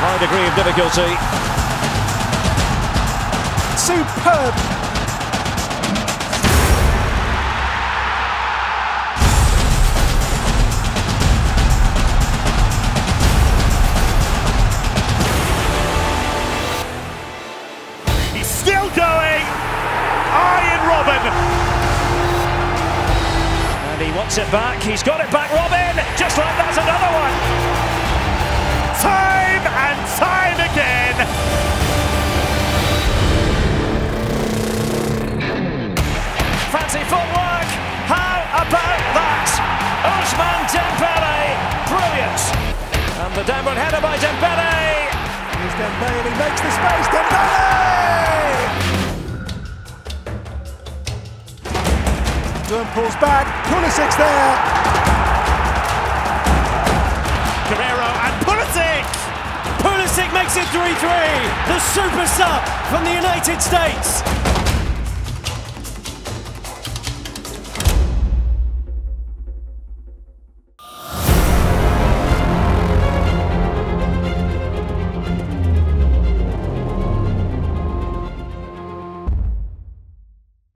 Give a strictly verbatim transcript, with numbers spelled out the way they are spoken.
high degree of difficulty. Superb! He's still going! Iron Robben! And he wants it back, he's got it back, Robben! Just like that's another one! Time and time again! Fancy footwork! How about that? Ousmane Dembele! Brilliant! And the downward header by Dembele! Here's Dembele, he makes the space, Dembele! Durham pulls back, Pulisic there! Guerrero and Pulisic! Pulisic makes it three three, the super sub from the United States.